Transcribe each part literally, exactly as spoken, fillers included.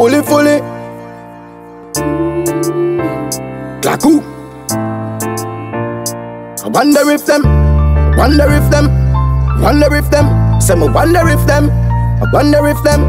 fully, fully. Clacoo. I wonder if them, I wonder if them, wonder if them, say me wonder if them, I wonder if them.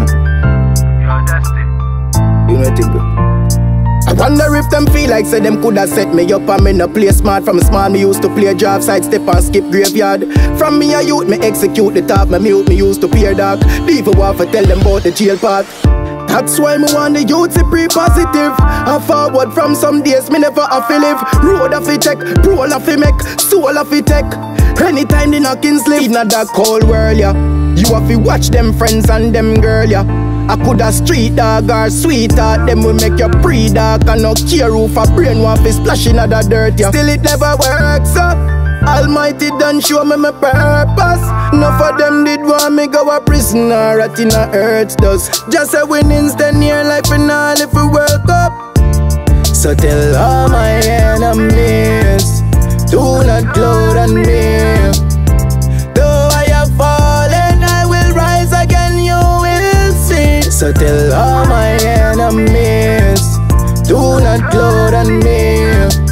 Yo, that's it. You know what I think? I wonder if them feel like say them coulda set me up and me no play smart. From small me used to play job side step and skip graveyard. From me a youth me execute the top, me mute me used to peer dark. People want to tell them about the jail part. That's why me want the youth to be positive. I forward from some days me never have to live. Road have to check, pro have to make, soul have to take. Anytime the knockings live in that cold world, yeah. You have to watch them friends and them girl, yeah. I coulda street dog or sweetheart, them will make you pre-dog. And no care who for brain want to splash in the dirt, yeah. Still it never works up. Almighty done show me my purpose. Enough of them did want me go a prisoner. Right in the earth does. Just a winnings then near life and all if we work up. So tell all my enemies, do not gloat on me. Though I have fallen, I will rise again, you will see. So tell all my enemies, do not gloat on me.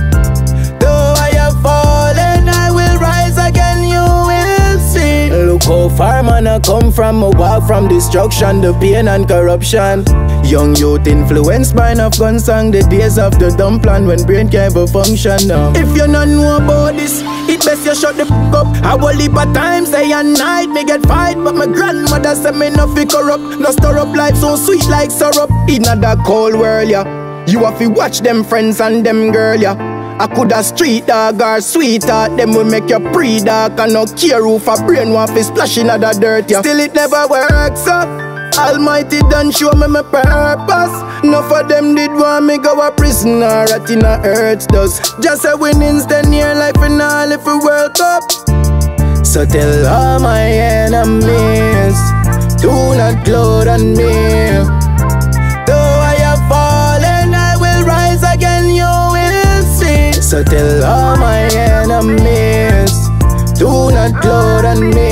Though I have fallen, I will rise again, you will see. Look how far man I come from, a walk from destruction, the pain and corruption. Young youth influenced by enough gun song, the days of the dumb plan when brain can't ever function now. If you not know about this, it best you shut the f*** up. I will leap at times, day and night, me get fight. But my grandmother said me no fi corrupt. No stir up life so sweet like syrup. In that cold world, yeah. You have to watch them friends and them girl, yeah. I coulda street dog or sweetheart, them will make you pre-dog. And no care who for brain want to splash in the dirt, yeah. Still it never works up. Almighty done show me my purpose. Enough of them did want me go a prisoner. Right in the earth does. Just a winnings then near life and all if we work up. So tell all my enemies, do not gloat on me. Though I have fallen, I will rise again, you will see. So tell all my enemies, do not gloat on me.